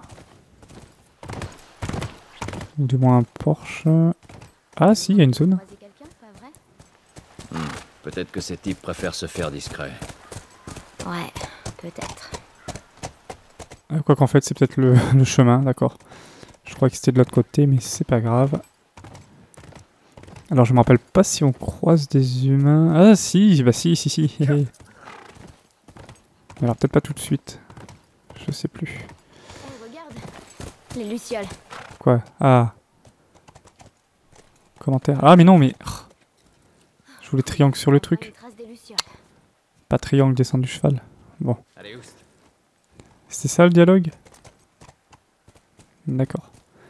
Ou du moins un porche. Ah si, il y a une zone. Croiser quelqu'un, pas vrai? Hmm. Peut-être que ces types préfèrent se faire discret. Ouais, peut-être. Ah, quoi qu'en fait c'est peut-être le, le chemin, d'accord. Je crois que c'était de l'autre côté, mais c'est pas grave. Alors je me rappelle pas si on croise des humains. Ah si, bah si, si, si. Mais alors peut-être pas tout de suite. Je sais plus. Hey, regarde, les lucioles. Quoi? Ah. Commentaire. Ah mais non, mais... Je voulais triangle sur le truc. Les traces des lucioles. Pas triangle descendre du cheval. Bon. Allez, oust. C'était ça le dialogue? D'accord.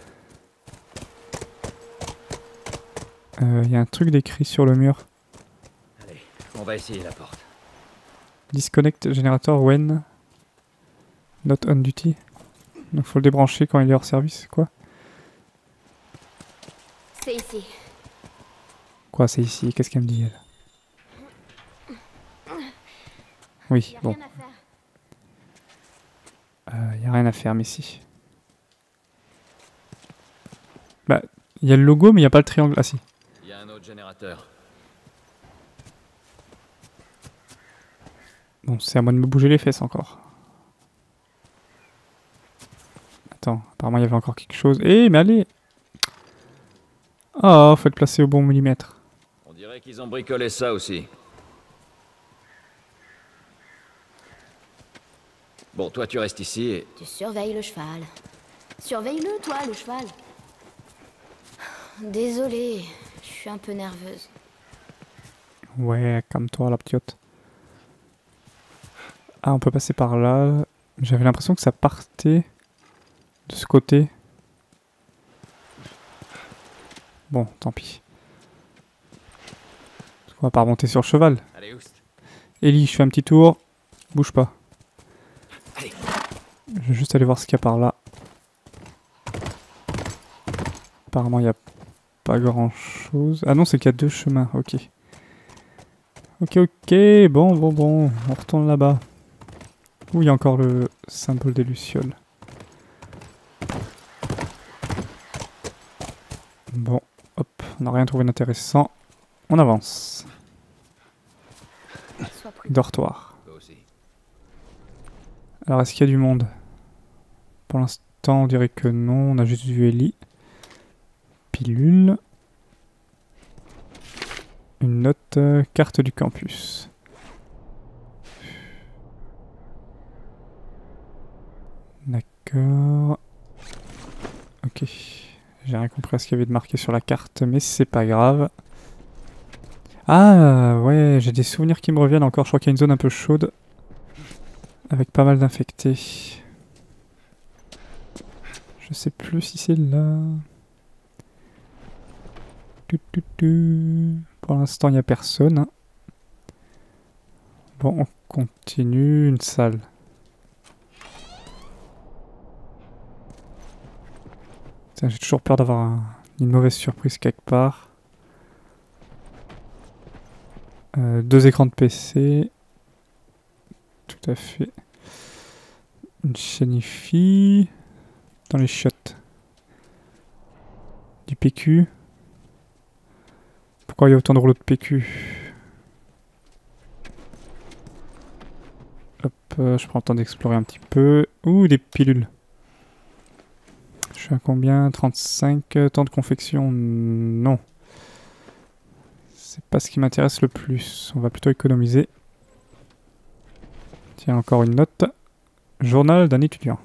Il euh, y a un truc d'écrit sur le mur. Allez, on va essayer la porte. Disconnect generator when not on duty. Donc faut le débrancher quand il est hors service, quoi. C'est ici. Quoi, c'est ici? Qu'est-ce qu'elle me dit, elle? Oui, Y a bon. rien à faire. Il n'y a rien à faire, mais si. Bah, il y a le logo, mais il n'y a pas le triangle. Ah si. Il y a un autre générateur. Bon, c'est à moi de me bouger les fesses encore. Attends, apparemment il y avait encore quelque chose. Eh, mais allez! Oh, faut le placer au bon millimètre. On dirait qu'ils ont bricolé ça aussi. Bon, toi tu restes ici et... Tu surveilles le cheval. Surveille-le, toi, le cheval. Désolée, je suis un peu nerveuse. Ouais, comme toi, la petite. Ah, on peut passer par là. J'avais l'impression que ça partait de ce côté. Bon, tant pis. On va pas remonter sur le cheval. Allez, oust. Ellie, je fais un petit tour. Bouge pas. Allez. Je vais juste aller voir ce qu'il y a par là. Apparemment, il n'y a pas grand chose. Ah non, c'est qu'il y a deux chemins. Ok. Ok, ok. Bon, bon, bon. On retourne là-bas. Où il y a encore le symbole des lucioles. Bon, hop. On n'a rien trouvé d'intéressant. On avance. Sois prudent. Dortoir. Toi aussi. Alors, est-ce qu'il y a du monde? Pour l'instant, on dirait que non. On a juste vu Ellie. Pilule. Une note, euh, carte du campus. D'accord. Ok. J'ai rien compris à ce qu'il y avait de marqué sur la carte, mais c'est pas grave. Ah, ouais, j'ai des souvenirs qui me reviennent encore. Je crois qu'il y a une zone un peu chaude. Avec pas mal d'infectés. Je sais plus si c'est là. Tu, tu, tu. Pour l'instant, il n'y a personne. Bon, on continue. Une salle. Putain, j'ai toujours peur d'avoir un, une mauvaise surprise quelque part. Euh, deux écrans de P C. Tout à fait. Une chaîne dans les chiottes. Du P Q. Pourquoi il y a autant de rouleaux de P Q? Hop, euh, je prends le temps d'explorer un petit peu. Ouh, des pilules. Je suis à combien? trente-cinq. Temps de confection? Non. C'est pas ce qui m'intéresse le plus. On va plutôt économiser. Tiens, encore une note. Journal d'un étudiant.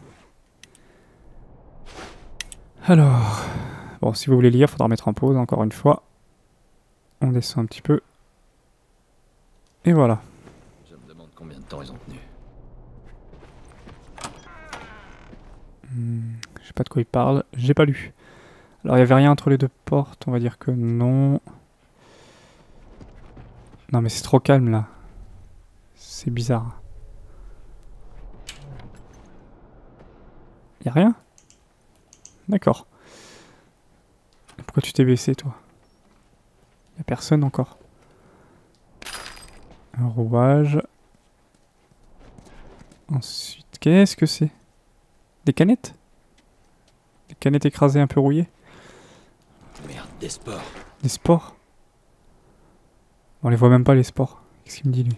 Alors... Bon, si vous voulez lire, il faudra mettre en pause encore une fois. On descend un petit peu. Et voilà. Je me demande combien de temps ils ont tenu. Hmm, je sais pas de quoi il parle. J'ai pas lu. Alors, il y avait rien entre les deux portes. On va dire que non. Non, mais c'est trop calme, là. C'est bizarre. Y a rien? D'accord. Pourquoi tu t'es baissé, toi? Y a personne encore. Un rouage. Ensuite, qu'est-ce que c'est? Des canettes? Des canettes écrasées un peu rouillées? Merde, des spores. Des spores? On les voit même pas, les spores. Qu'est-ce qu'il me dit, lui?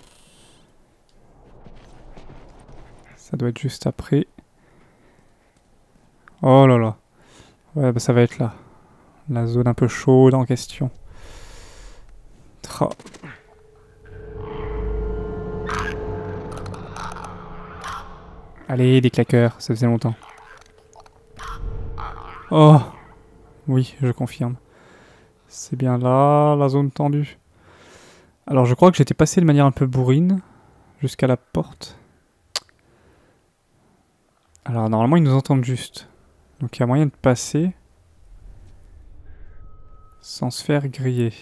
Ça doit être juste après. Oh là là. Ouais, bah ça va être là. La zone un peu chaude en question. Tra. Allez, des claqueurs, ça faisait longtemps. Oh! Oui, je confirme. C'est bien là, la zone tendue. Alors je crois que j'étais passé de manière un peu bourrine. Jusqu'à la porte. Alors normalement ils nous entendent juste. Donc il y a moyen de passer. Sans se faire griller.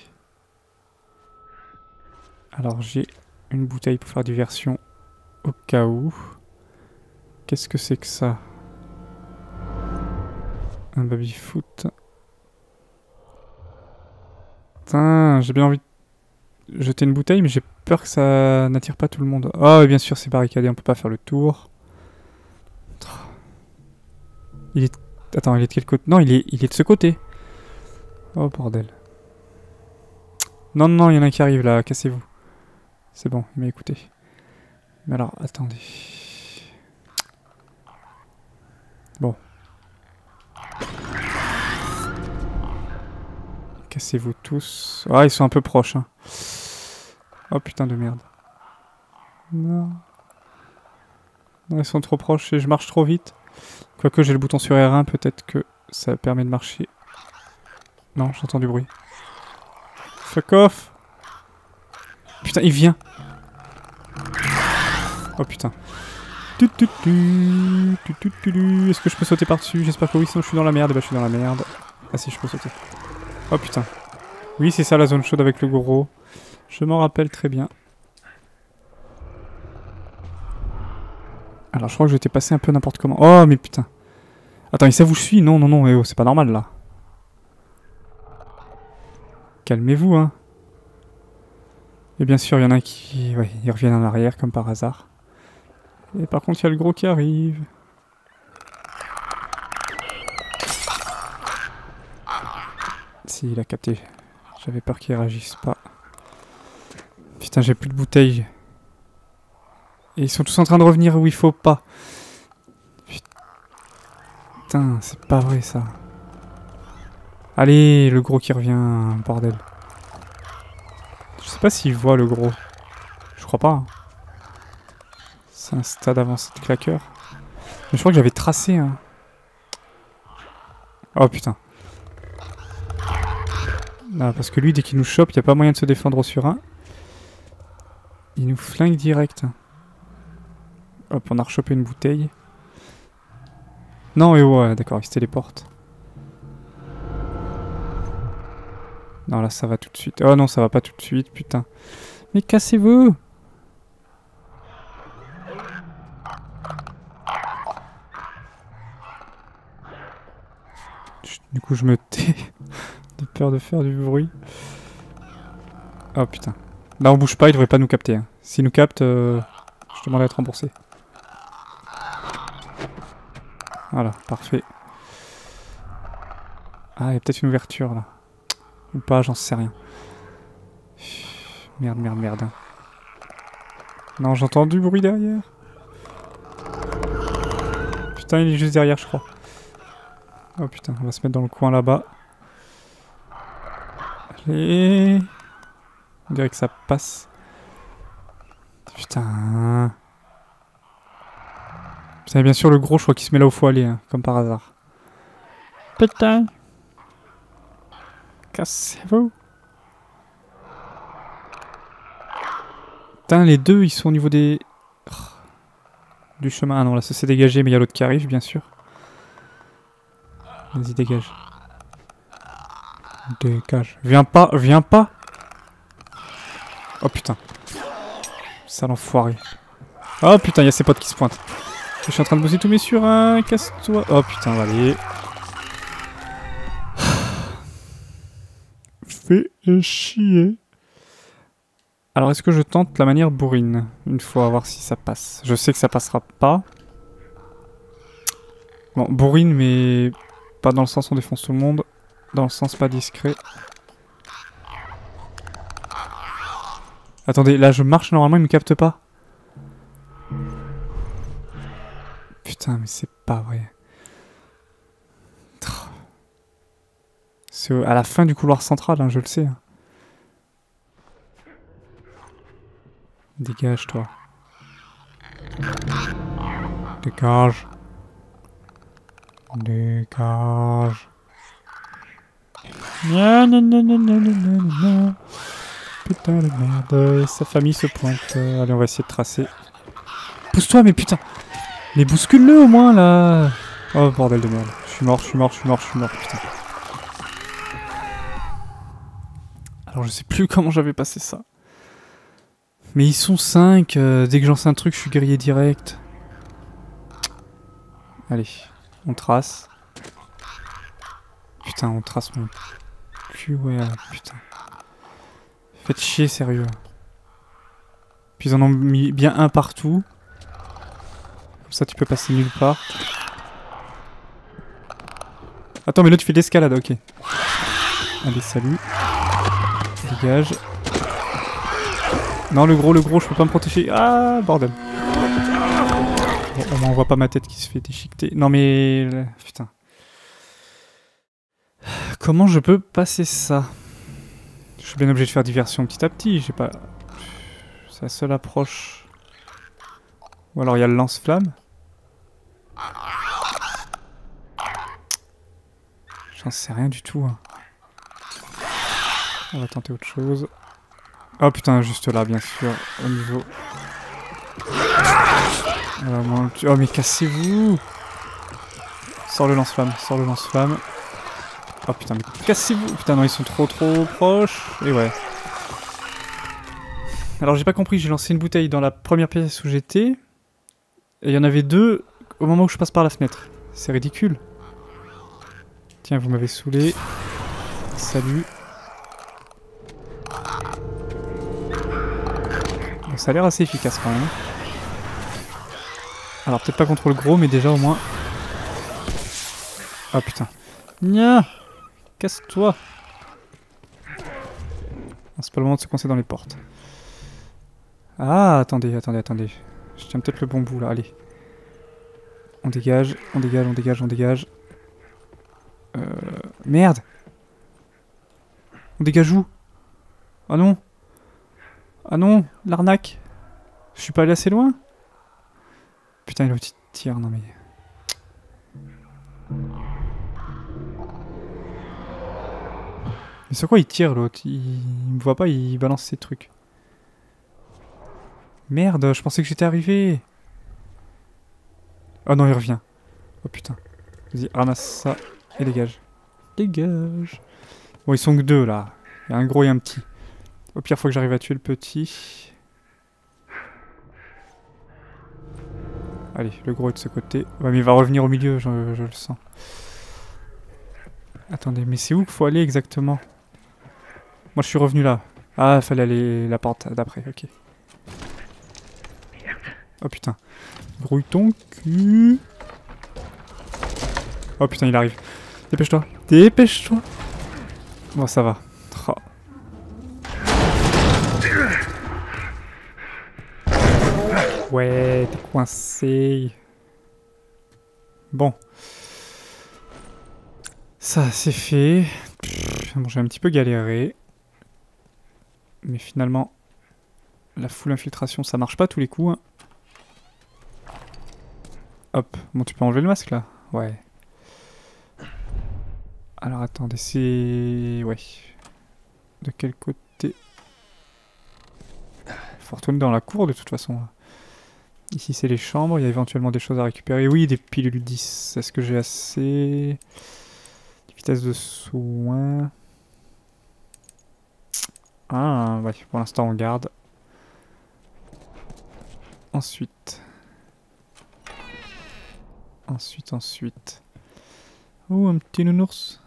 Alors j'ai une bouteille pour faire diversion. Au cas où. Qu'est-ce que c'est que ça? Un baby-foot. Putain, j'ai bien envie de jeter une bouteille, mais j'ai peur que ça n'attire pas tout le monde. Oh, bien sûr, c'est barricadé, on peut pas faire le tour. Il est... Attends, il est de quel côté? Non, il est, il est de ce côté. Oh, bordel. Non, non, il y en a un qui arrive, là, cassez-vous. C'est bon, il m'a écouté. Mais alors, attendez... Bon. Cassez-vous tous. Ah, ils sont un peu proches. Hein. Oh putain de merde. Non. Non, ils sont trop proches et je marche trop vite. Quoique j'ai le bouton sur R un, peut-être que ça permet de marcher. Non, j'entends du bruit. Fuck off. Putain, il vient. Oh putain. Est-ce que je peux sauter par-dessus? J'espère que oui, sinon je suis dans la merde. Bah je suis dans la merde. Ah si, je peux sauter. Oh putain. Oui, c'est ça la zone chaude avec le gros. Je m'en rappelle très bien. Alors je crois que j'étais passé un peu n'importe comment. Oh mais putain. Attends, et ça vous suit? Non, non, non, eh oh, c'est pas normal là. Calmez-vous, hein. Et bien sûr, il y en a qui... Ouais, ils reviennent en arrière comme par hasard. Et par contre, il y a le gros qui arrive. Si, il a capté. J'avais peur qu'il réagisse pas. Putain, j'ai plus de bouteilles. Et ils sont tous en train de revenir où il faut pas. Putain, c'est pas vrai ça. Allez, le gros qui revient, bordel. Je sais pas s'il voit le gros. Je crois pas. Hein. C'est un stade avancé de claqueur. Mais je crois que j'avais tracé. Hein. Oh putain. Non, parce que lui, dès qu'il nous chope, il n'y a pas moyen de se défendre au sur un. Il nous flingue direct. Hop, on a rechopé une bouteille. Non, et ouais, d'accord, il se téléporte. Non, là, ça va tout de suite. Oh non, ça va pas tout de suite, putain. Mais cassez-vous! Chut. Du coup, je me tais. J'ai peur de faire du bruit. Oh putain. Là, on bouge pas, il devrait pas nous capter. Hein. S'il nous capte, euh, je demande à être remboursé. Voilà, parfait. Ah, il y a peut-être une ouverture là. Ou pas, j'en sais rien. Merde, merde, merde. Non, j'entends du bruit derrière. Putain, il est juste derrière, je crois. Oh putain, on va se mettre dans le coin là-bas. Allez. On dirait que ça passe. Putain. Putain, bien sûr, le gros, je crois qu'il se met là où il faut aller, hein, comme par hasard. Putain. Cassez-vous. Putain, les deux, ils sont au niveau des... Oh. Du chemin. Ah non, là, ça s'est dégagé, mais il y a l'autre qui arrive, bien sûr. Vas-y, dégage. Dégage. Viens pas, viens pas. Oh putain. Sale enfoiré. Oh putain, il y a ses potes qui se pointent. Je suis en train de bosser tous mes surins. Casse-toi. Oh putain, allez. Fais chier. Alors, est-ce que je tente la manière bourrine une fois, voir si ça passe? Je sais que ça passera pas. Bon, bourrine, mais pas dans le sens on défonce tout le monde. Dans le sens pas discret. Attendez, là je marche normalement, il me capte pas. Putain, mais c'est pas vrai. C'est à la fin du couloir central, hein, je le sais. Hein. Dégage, toi. Dégage. Dégage. Non, non, non, non, non, non, non. Putain de merde. Sa famille se pointe. Allez, on va essayer de tracer. Pousse-toi, mais putain. Mais bouscule-le au moins, là. Oh, bordel de merde. Je suis mort, je suis mort, je suis mort, je suis mort, putain. Alors, je sais plus comment j'avais passé ça. Mais ils sont cinq. Euh, dès que j'en sais un truc, je suis grillé direct. Allez, on trace. Putain, on trace mon cul, ouais, putain. Faites chier, sérieux. Puis ils en ont mis bien un partout. Comme ça, tu peux passer nulle part. Attends, mais là, tu fais de l'escalade, ok. Allez, salut. Dégage. Non, le gros, le gros, je peux pas me protéger. Ah, bordel. Bon, au moins, on voit pas ma tête qui se fait déchiqueter. Non, mais... Putain. Comment je peux passer ça? Je suis bien obligé de faire diversion petit à petit. J'ai pas... C'est la seule approche. Ou alors il y a le lance-flamme. J'en sais rien du tout. Hein. On va tenter autre chose. Oh putain, juste là, bien sûr. Au niveau... Voilà, moi, oh mais cassez-vous! Sors le lance-flamme, sors le lance-flamme. Oh putain, mais cassez-vous! Putain, non, ils sont trop trop proches. Et ouais. Alors j'ai pas compris, j'ai lancé une bouteille dans la première pièce où j'étais. Et il y en avait deux au moment où je passe par la fenêtre. C'est ridicule. Tiens, vous m'avez saoulé. Salut. Bon, ça a l'air assez efficace quand même. Alors peut-être pas contre le gros, mais déjà au moins... Ah putain. Nya. Casse-toi. C'est pas le moment de se coincer dans les portes. Ah, attendez, attendez, attendez. Je tiens peut-être le bon bout là, allez. On dégage, on dégage, on dégage, on dégage. Euh... Merde. On dégage où? Ah non. Ah non, l'arnaque. Je suis pas allé assez loin? Putain, il a petit tir, non mais... Mais sur quoi il tire l'autre? il... il me voit pas, il balance ses trucs. Merde, je pensais que j'étais arrivé. Oh non, il revient. Oh putain. Vas-y, ramasse ça et dégage. Dégage. Bon, ils sont que deux là. Il y a un gros et un petit. Au pire, faut que j'arrive à tuer le petit. Allez, le gros est de ce côté. Ouais, mais il va revenir au milieu, je, je le sens. Attendez, mais c'est où qu'il faut aller exactement? Moi, je suis revenu là. Ah, il fallait aller la porte d'après, ok. Oh putain. Grouille ton cul. Oh putain, il arrive. Dépêche-toi. Dépêche-toi. Bon, ça va. Oh. Ouais, t'es coincé. Bon. Ça, c'est fait. Bon, j'ai un petit peu galéré. Mais finalement, la full infiltration, ça marche pas tous les coups. Hein. Hop. Bon, tu peux enlever le masque, là? Ouais. Alors, attendez, c'est... Ouais. De quel côté? Faut retourner dans la cour, de toute façon. Ici, c'est les chambres. Il y a éventuellement des choses à récupérer. Oui, des pilules dix. Est-ce que j'ai assez? Vitesse de soin. Ah, ouais. Pour l'instant, on garde. Ensuite. Ensuite, ensuite. Oh, un petit nounours.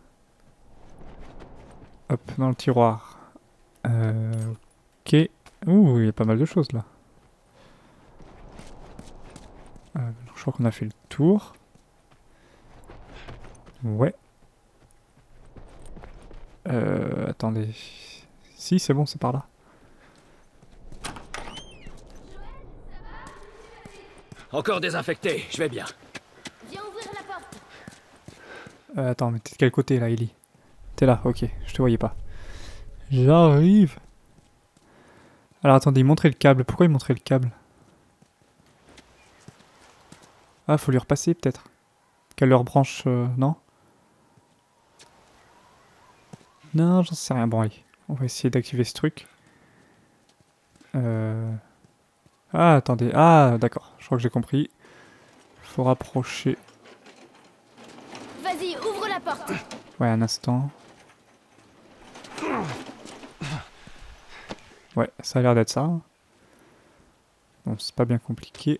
Hop, dans le tiroir. Euh, ok. Ouh, il y a pas mal de choses là. Euh, je crois qu'on a fait le tour. Ouais. Euh, attendez. Si, c'est bon, c'est par là. Encore désinfecté, je vais bien. Viens ouvrir la porte. Euh, attends, mais t'es de quel côté là, Ellie? T'es là, ok, je te voyais pas. J'arrive. Alors attendez, il montrait le câble. Pourquoi il montrait le câble? Ah, faut lui repasser peut-être. Qu'elle leur branche, euh, non? Non, j'en sais rien. Bon, allez, on va essayer d'activer ce truc. Euh... Ah, attendez. Ah, d'accord, je crois que j'ai compris. Faut rapprocher. Vas-y, ouvre la porte. Ouais, un instant. Ouais, ça a l'air d'être ça. Bon, c'est pas bien compliqué.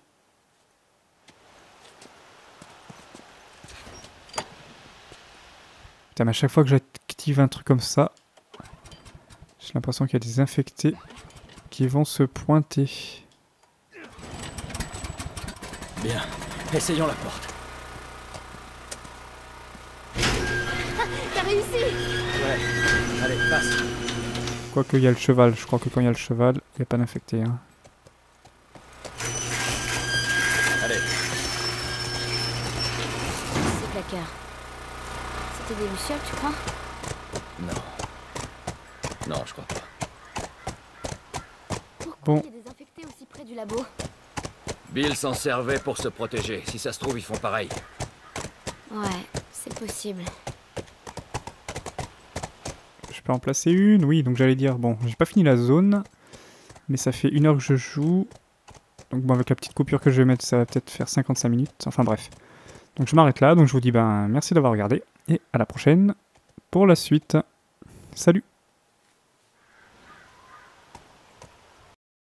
Putain, mais à chaque fois que j'active un truc comme ça, j'ai l'impression qu'il y a des infectés qui vont se pointer. Bien, essayons la porte. T'as réussi. Ouais, allez, passe. Quoique il y a le cheval, je crois que quand il y a le cheval, il n'y a pas d'infecté. Hein. Allez. Ces placards. C'était des lucioles, tu crois? Non. Non, je crois pas. Pourquoi Bon. il y a des infectés aussi près du labo? Bill s'en servait pour se protéger. Si ça se trouve, ils font pareil. Ouais, c'est possible. Je peux en placer une, oui, donc j'allais dire, bon, j'ai pas fini la zone, mais ça fait une heure que je joue. Donc bon, avec la petite coupure que je vais mettre, ça va peut-être faire cinquante-cinq minutes, enfin bref. Donc je m'arrête là, donc je vous dis ben merci d'avoir regardé, et à la prochaine pour la suite. Salut!